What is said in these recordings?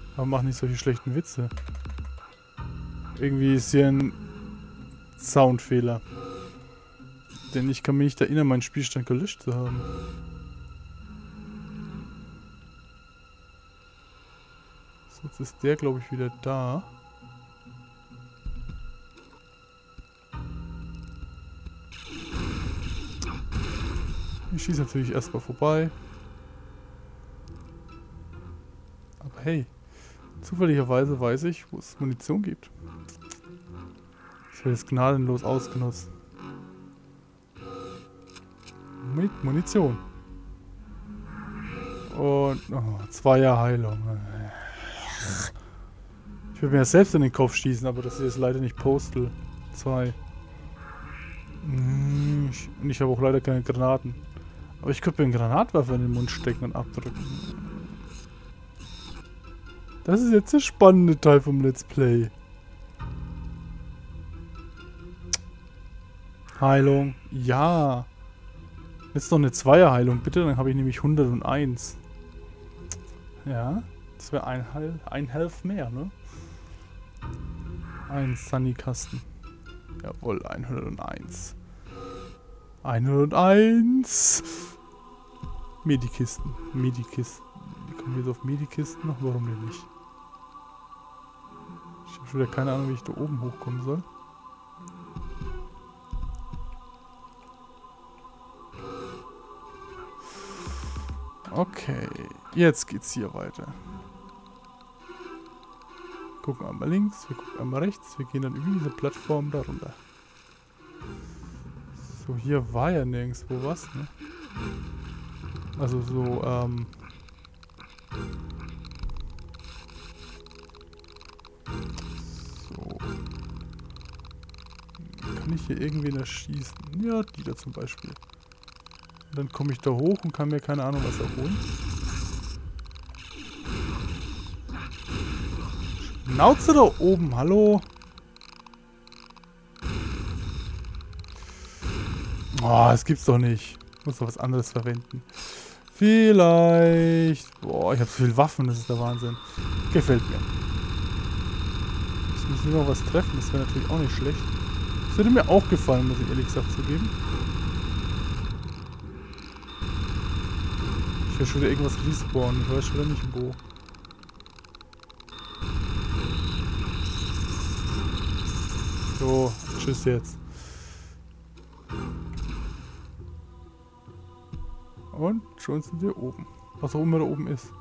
Aber mach nicht solche schlechten Witze. Irgendwie ist hier ein Soundfehler. Denn ich kann mich nicht erinnern, meinen Spielstand gelöscht zu haben. So, jetzt ist der, glaube ich, wieder da. Ich schieße natürlich erstmal vorbei. Aber hey, zufälligerweise weiß ich, wo es Munition gibt. Das wird jetzt gnadenlos ausgenutzt. Mit Munition. Und 2 Jahre Heilung. Ich würde mir ja selbst in den Kopf schießen, aber das ist jetzt leider nicht Postal 2. Und ich habe auch leider keine Granaten. Aber ich könnte mir einen Granatwerfer in den Mund stecken und abdrücken. Das ist jetzt der spannende Teil vom Let's Play. Heilung. Ja. Jetzt noch eine Zweierheilung, bitte. Dann habe ich nämlich 101. Ja. Das wäre ein Health mehr, ne? Ein Sunny-Kasten. Jawohl, 101. 101! Medikisten. Medikisten. Wie kommen wir jetzt auf Medikisten noch? Warum denn nicht? Ich habe schon wieder keine Ahnung, wie ich da oben hochkommen soll. Okay, jetzt geht's hier weiter. Wir gucken einmal links, wir gucken einmal rechts, wir gehen dann über diese Plattform da runter. So, hier war ja nirgendwo was, ne? Also so, so. Kann ich hier irgendwen erschießen? Ja, die da zum Beispiel. Und dann komme ich da hoch und kann mir keine Ahnung was erholen. Schnauze da oben, hallo? Oh, das gibt's doch nicht. Ich muss doch was anderes verwenden. Vielleicht. Boah, ich habe so viele Waffen, das ist der Wahnsinn. Gefällt mir. Jetzt muss ich noch was treffen, das wäre natürlich auch nicht schlecht. Das würde mir auch gefallen, muss ich ehrlich gesagt zugeben. Ich will schon wieder irgendwas respawnen, ich weiß schon wieder nicht wo. So, tschüss jetzt. Und schon sind wir oben. Was auch immer da oben ist.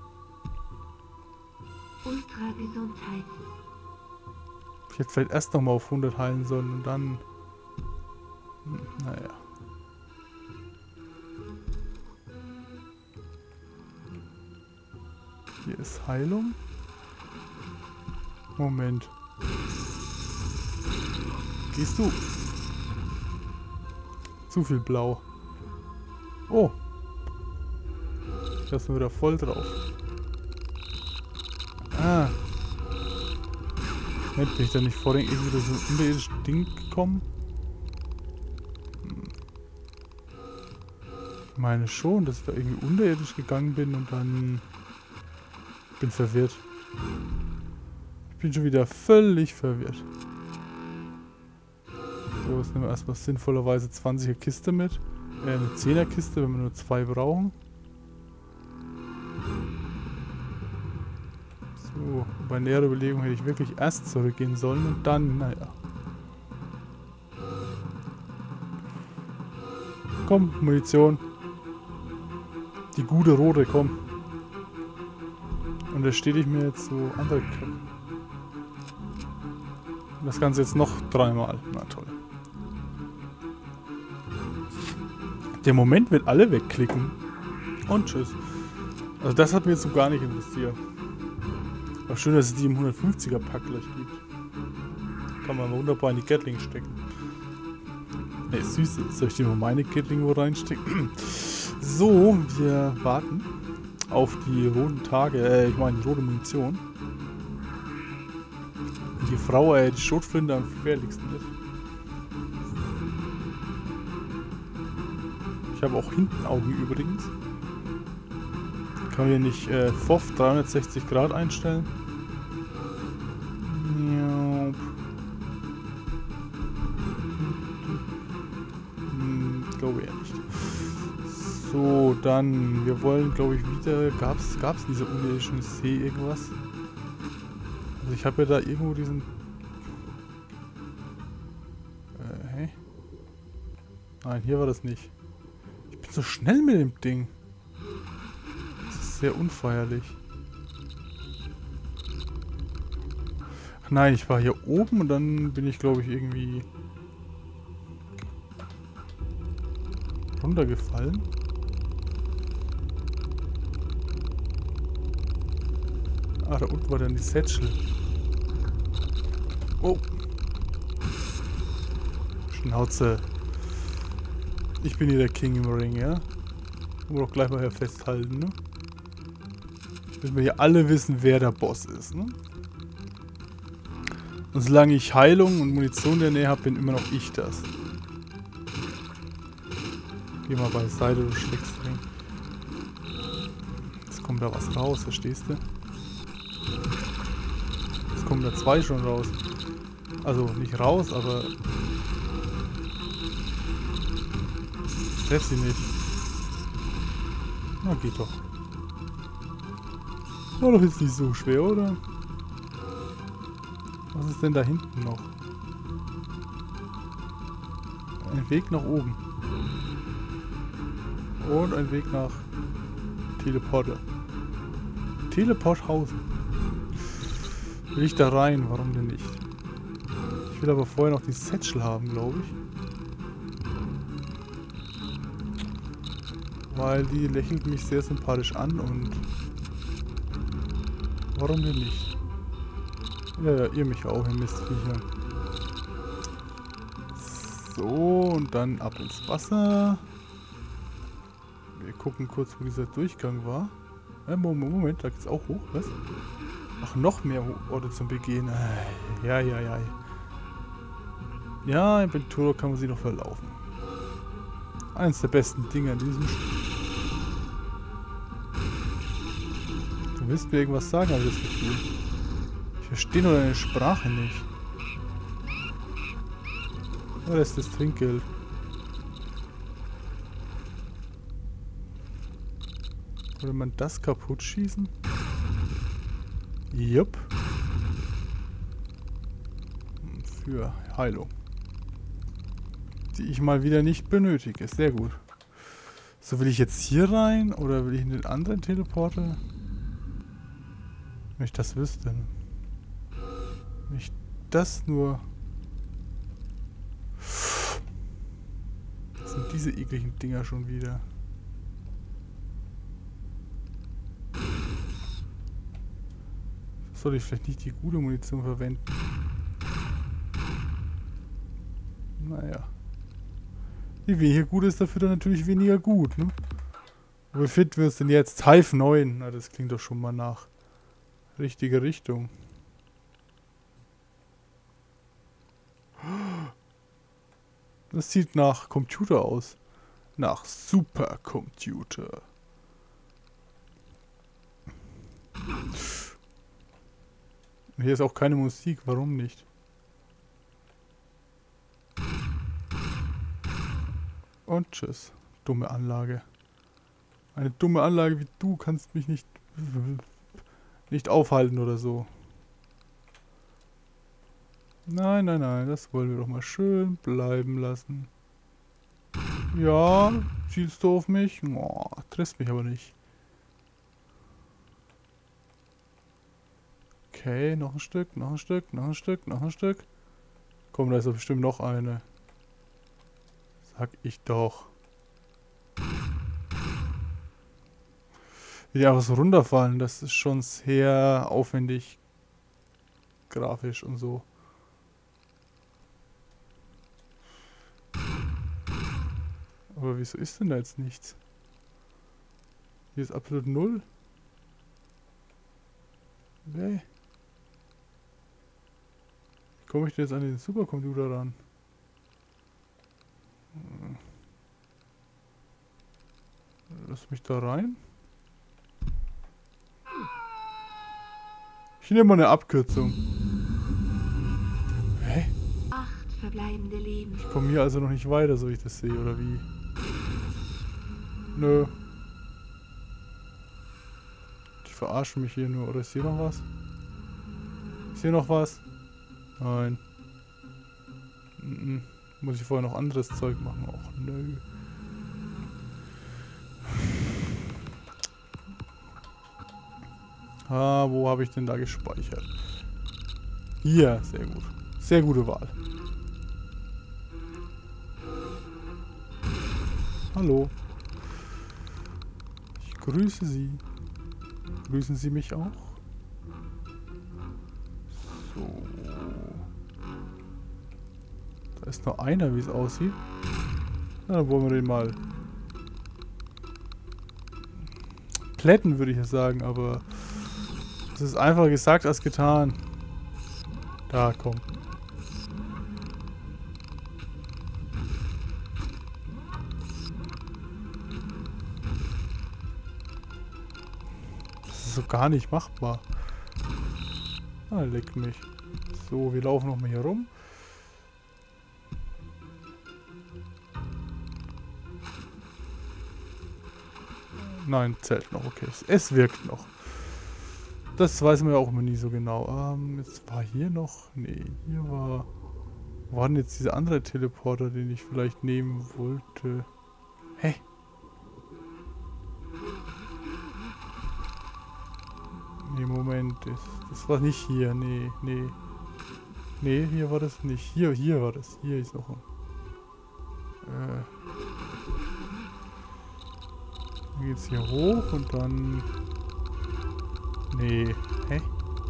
Ultragesundheit. Ich hätte vielleicht erst nochmal auf 100 heilen sollen und dann... Naja. Hier ist Heilung. Moment. Gehst du? Zu viel Blau. Oh. Ich lasse mir wieder voll drauf. Ah. Moment, bin ich da nicht vorhin irgendwie durch so ein unterirdisches Ding gekommen? Ich meine schon, dass ich da irgendwie unterirdisch gegangen bin und dann... bin verwirrt. Ich bin schon wieder völlig verwirrt. So, jetzt nehmen wir erstmal sinnvollerweise 20er Kiste mit. Eine 10er Kiste, wenn wir nur 2 brauchen. So, bei näherer Überlegung hätte ich wirklich erst zurückgehen sollen und dann, naja. Komm, Munition. Die gute rote, komm. Und da stehe ich mir jetzt so andere Köpfe. Und das Ganze jetzt noch 3-mal. Na toll. Der Moment wird alle wegklicken. Und tschüss. Also das hat mir jetzt so gar nicht interessiert. War schön, dass es die im 150er Pack gleich gibt. Kann man wunderbar in die Gatling stecken. Ne, süß. Soll ich dir mal meine Gatling wo reinstecken? So, wir warten auf die roten Tage, ich meine die rote Munition. Die Frau, die Schrotflinte am gefährlichsten ist. Ich habe auch hinten Augen übrigens. Kann man hier nicht FOV 360 Grad einstellen? dann, wir wollen, glaube ich, wieder, gab's in dieser unirdischen See irgendwas? Also ich habe ja da irgendwo diesen... Hä? Nein, hier war das nicht. Ich bin so schnell mit dem Ding. Das ist sehr unfeierlich. Ach nein, ich war hier oben und dann bin ich, glaube ich, irgendwie... runtergefallen. Ah, da unten war dann die Satchel. Oh. Schnauze. Ich bin hier der King im Ring, ja? Wollen wir doch gleich mal hier festhalten, ne? Müssen wir hier alle wissen, wer der Boss ist, ne? Und solange ich Heilung und Munition in der Nähe habe, bin immer noch ich das. Geh mal beiseite, du Schreckstring. Jetzt kommt da was raus, verstehst du? Jetzt kommen da zwei schon raus. Also nicht raus, aber... Ich treff sie nicht. Na, geht doch. War doch jetzt nicht so schwer, oder? Was ist denn da hinten noch? Ein Weg nach oben. Und ein Weg nach Teleporter. Teleporthausen. Will ich da rein? Warum denn nicht? Ich will aber vorher noch die Satchel haben, glaube ich. Weil die lächelt mich sehr sympathisch an und... Warum denn nicht? Ja, ihr mich auch, ihr Mistviecher. So, und dann ab ins Wasser. Wir gucken kurz, wo dieser Durchgang war. Moment, da geht's auch hoch, was? Ach, noch mehr Orte zum Begehen. Ja. Ja, in Ventura kann man sie noch verlaufen. Eins der besten Dinge in diesem Spiel. Du willst mir irgendwas sagen, habe ich das Gefühl. Ich verstehe nur deine Sprache nicht. Oh, das ist das Trinkgeld. Würde man das kaputt schießen? Jupp. Für Heilung. Die ich mal wieder nicht benötige. Sehr gut. So, will ich jetzt hier rein oder will ich in den anderen Teleporter? Wenn ich das wüsste. Wenn ich das nur... Was sind diese ekligen Dinger schon wieder? Soll ich vielleicht nicht die gute Munition verwenden? Naja. Je weniger gut ist, dafür dann natürlich weniger gut, ne? Wo befinden wir uns denn jetzt? Hive 9. Na, das klingt doch schon mal nach richtige Richtung. Das sieht nach Computer aus. Nach Supercomputer. Hier ist auch keine Musik, warum nicht? Und tschüss. Dumme Anlage. Eine dumme Anlage wie du kannst mich nicht aufhalten oder so. Nein, das wollen wir doch mal schön bleiben lassen. Ja, zielst du auf mich? Oh, triffst mich aber nicht. Okay, noch ein Stück. Komm, da ist doch bestimmt noch eine. Sag ich doch. Wie die einfach so runterfallen, das ist schon sehr aufwendig. Grafisch und so. Aber wieso ist denn da jetzt nichts? Hier ist absolut null. Okay. Wie komme ich denn jetzt an den Supercomputer ran? Lass mich da rein. Ich nehme mal eine Abkürzung. Hä? 8 verbleibende Leben. Ich komme hier also noch nicht weiter, so wie ich das sehe, oder wie? Nö. verarschen mich hier nur. Oder ist hier noch was? Ist hier noch was? Nein. Muss ich vorher noch anderes Zeug machen? Och, nö. Wo habe ich denn da gespeichert? Hier, sehr gut. Sehr gute Wahl. Hallo. Ich grüße Sie. Grüßen Sie mich auch? So. Da ist nur einer, wie es aussieht. Na, dann wollen wir den mal plätten, würde ich ja sagen, aber das ist einfacher gesagt als getan. Da, komm. Das ist so gar nicht machbar. Ah, leck mich. So, wir laufen nochmal hier rum. Nein, zählt noch, okay. Es wirkt noch. Das weiß man ja auch immer nie so genau. Jetzt war hier noch... Nee, hier war... Wo war denn jetzt dieser andere Teleporter, den ich vielleicht nehmen wollte? Hä? Nee, Moment. Das war nicht hier. Nee, nee. Nee, hier war das nicht. Hier war das. Hier ist noch ein... Dann geht's hier hoch und dann... Nee. Hä?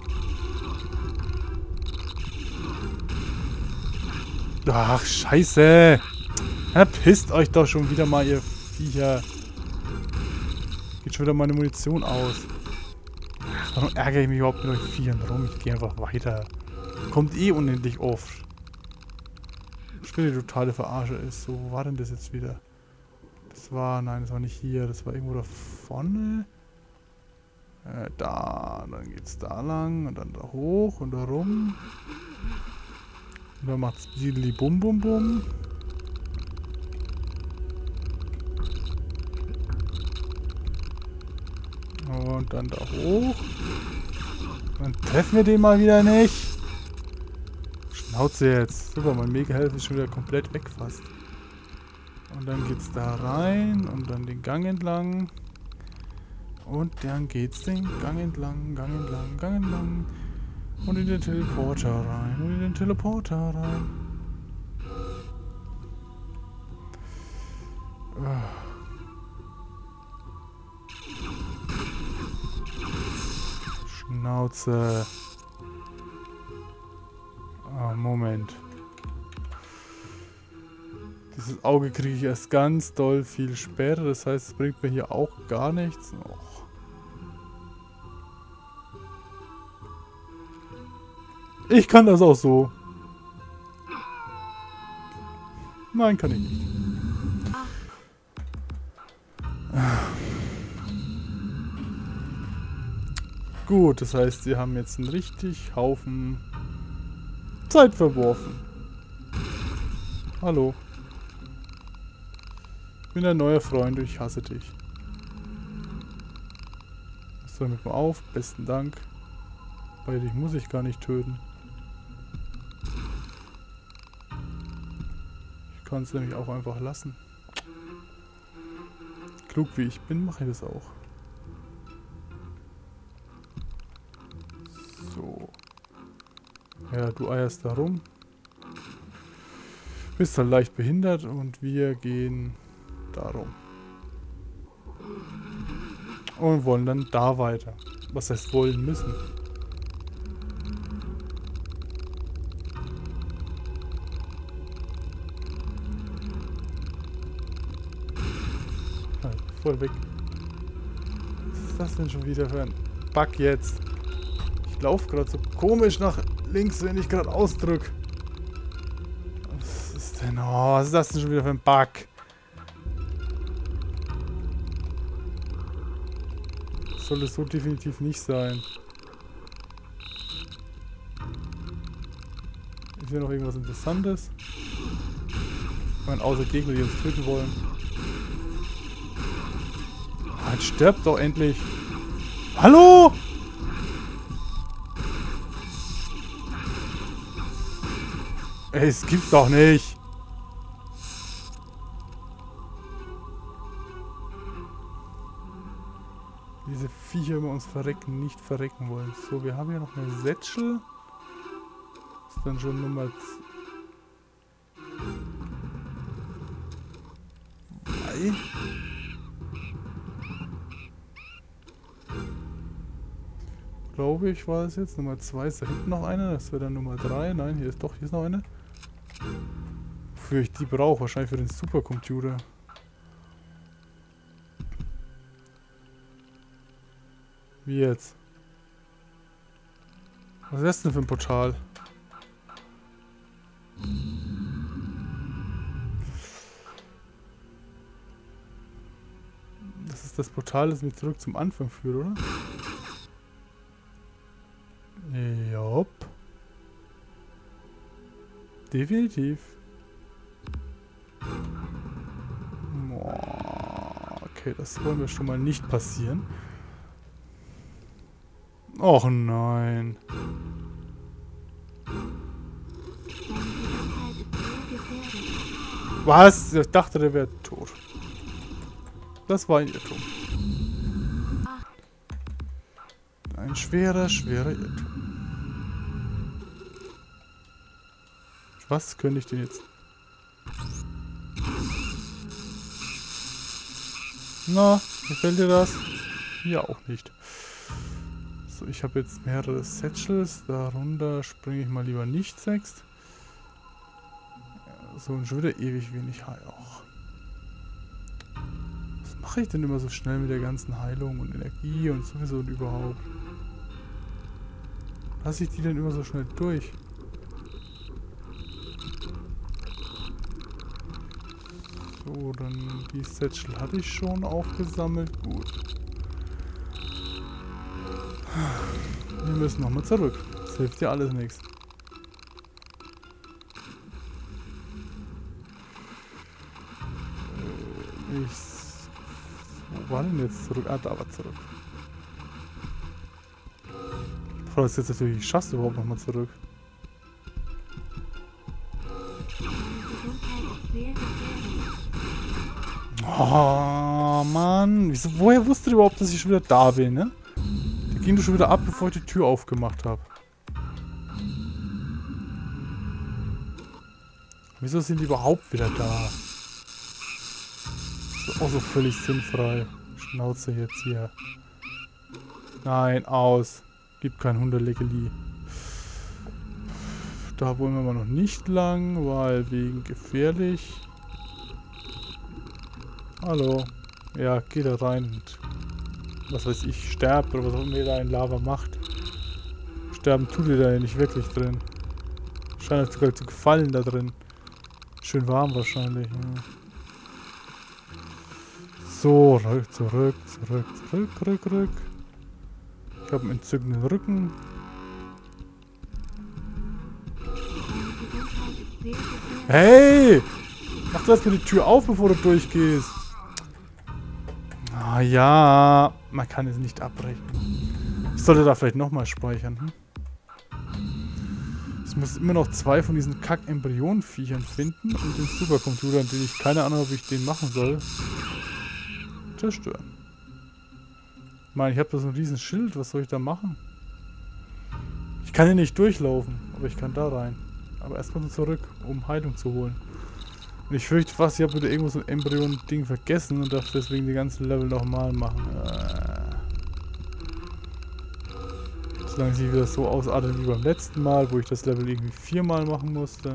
Ach, scheiße! Verpisst euch doch schon wieder mal, ihr Viecher. Geht schon wieder meine Munition aus. Warum ärgere ich mich überhaupt mit euch Viechern rum? Ich gehe einfach weiter. Kommt eh unendlich oft. Was für eine totale Verarsche ist. So, wo war denn das jetzt wieder? Das war... Nein, das war nicht hier. Das war irgendwo da vorne. Da, dann geht's da lang und dann da hoch und da rum. Und dann macht's Dideli Bum Bum Bum. Und dann da hoch. Dann treffen wir den mal wieder nicht. Schnauze jetzt. Super, mein Mega-Health ist schon wieder komplett weg fast. Und dann geht's da rein und dann den Gang entlang. Und dann geht's den Gang entlang, Gang entlang, Gang entlang. Und in den Teleporter rein. Und in den Teleporter rein. Schnauze. Moment. Dieses Auge kriege ich erst ganz doll viel später. Das heißt, es bringt mir hier auch gar nichts. Och. Ich kann das auch so. Nein, kann ich nicht. Gut, das heißt, sie haben jetzt einen richtig Haufen Zeit verworfen. Hallo. Ich bin ein neuer Freund und ich hasse dich. So, mit mir auf. Besten Dank. Weil dich muss ich gar nicht töten. Ich kann es nämlich auch einfach lassen. Klug wie ich bin, mache ich das auch. So. Ja, du eierst da rum. Bist dann leicht behindert und wir gehen darum. Und wollen dann da weiter. Was heißt wollen müssen? Voll weg. Was ist das denn schon wieder für ein Bug jetzt? Ich laufe gerade so komisch nach links, wenn ich gerade ausdrücke. Was ist denn? Oh, was ist das denn schon wieder für ein Bug? Das soll es so definitiv nicht sein. Ist hier noch irgendwas Interessantes? Ich meine, außer Gegner, die uns töten wollen. Jetzt stirbt doch endlich. Hallo? Ey, es gibt's doch nicht. Diese Viecher über uns verrecken, nicht verrecken wollen. So, wir haben hier noch eine Sätschel. Ist dann schon Nummer 2. Glaube ich, war es jetzt. Nummer 2 ist da hinten noch eine. Das wäre dann Nummer 3. Nein, hier ist noch eine. Wofür ich die brauche. Wahrscheinlich für den Supercomputer. Wie jetzt? Was ist das denn für ein Portal? Das ist das Portal, das mich zurück zum Anfang führt, oder? Jopp. Definitiv. Okay, das wollen wir schon mal nicht passieren. Och nein. Was? Ich dachte, der wäre tot. Das war ein Irrtum. Ein schwerer Irrtum. Was könnte ich denn jetzt? Na, gefällt dir das? Ja, auch nicht. So, ich habe jetzt mehrere Satchels. Darunter springe ich mal lieber nicht 6. So, und schon wieder ewig wenig Heil auch. Was mache ich denn immer so schnell mit der ganzen Heilung und Energie und sowieso und überhaupt? Lasse ich die denn immer so schnell durch? So, dann die Satchel hatte ich schon aufgesammelt. Gut. Wir müssen nochmal zurück. Das hilft ja alles nichts. Wo war denn jetzt zurück? Ah, da war zurück. Ich frage jetzt natürlich, ich schaff's überhaupt nochmal zurück. Oh Mann, woher wusste ihr überhaupt, dass ich schon wieder da bin, ne? Da ging du schon wieder ab, bevor ich die Tür aufgemacht habe. Wieso sind die überhaupt wieder da? Das ist auch so völlig sinnfrei. Schnauze jetzt hier. Nein, aus. Gibt kein Hunderleckerli. Da wollen wir mal noch nicht lang, weil wegen gefährlich. Hallo. Ja, geh da rein und was weiß ich, sterbt oder was auch immer ihr da in Lava macht. Sterben tut ihr da ja nicht wirklich drin. Scheint euch sogar zu gefallen da drin. Schön warm wahrscheinlich. Ja. So, zurück. Ich habe einen entzückenden Rücken. Hey! Mach du erstmal die Tür auf, bevor du durchgehst. Ah ja, man kann es nicht abbrechen. Ich sollte da vielleicht nochmal speichern. Hm? Ich muss immer noch 2 von diesen Kack-Embryonenviechern finden und den Supercomputer, den ich keine Ahnung, ob ich den machen soll, zerstören. Ich meine, ich habe da so ein riesen Schild, was soll ich da machen? Ich kann hier nicht durchlaufen, aber ich kann da rein. Aber erstmal zurück, um Heilung zu holen. Und ich fürchte fast, ich habe wieder irgendwo so ein Embryon-Ding vergessen und darf deswegen die ganzen Level nochmal machen. Solange es nicht wieder so ausartet wie beim letzten Mal, wo ich das Level irgendwie 4-mal machen musste.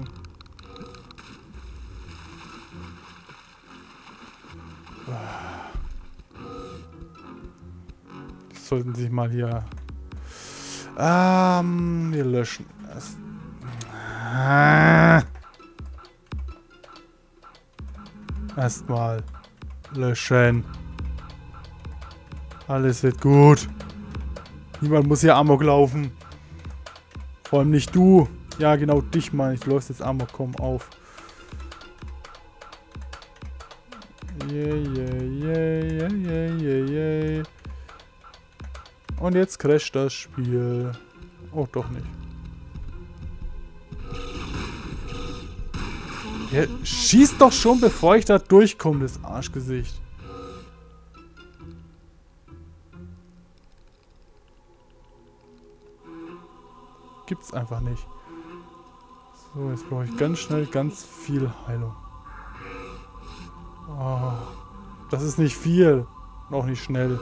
Sollten sich mal hier... wir löschen es. Erstmal löschen. Alles wird gut. Niemand muss hier Amok laufen. Vor allem nicht du. Ja, genau dich meine ich. Du läufst jetzt Amok. Komm auf. Yay. Und jetzt crasht das Spiel. Oh, doch nicht. Der schießt doch schon, bevor ich da durchkomme, das Arschgesicht. Gibt's einfach nicht. So, jetzt brauche ich ganz schnell ganz viel Heilung. Oh, das ist nicht viel. Und auch nicht schnell.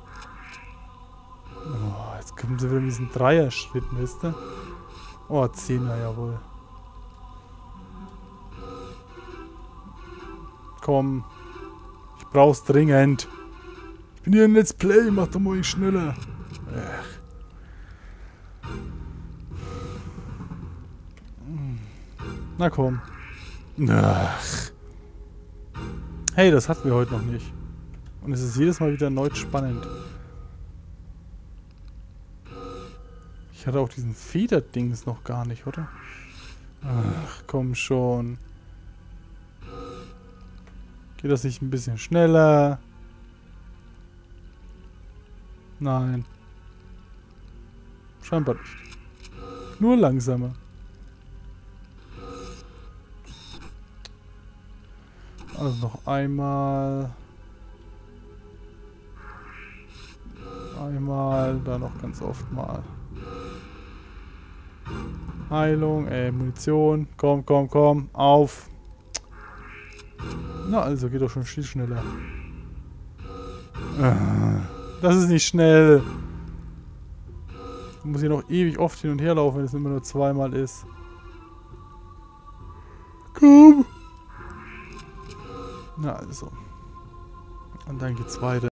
Oh, jetzt kommen sie wieder mit diesen Dreier-Schritten, wisst ihr? Oh, 10er, jawohl. Komm. Ich brauch's dringend. Ich bin hier im Let's Play, mach doch mal schneller. Na komm. Ach. Hey, das hatten wir heute noch nicht. Und es ist jedes Mal wieder erneut spannend. Ich hatte auch diesen Federdings noch gar nicht, oder? Ach, komm schon. Geht das nicht ein bisschen schneller? Nein. Scheinbar nicht. Nur langsamer. Also noch einmal. Einmal, dann noch ganz oft mal. Heilung, Munition. Komm, komm, komm. Auf. Na, also geht doch schon viel schneller. Das ist nicht schnell. Ich muss hier noch ewig oft hin und her laufen, wenn es immer nur zweimal ist. Komm. Na also. Und dann geht's weiter.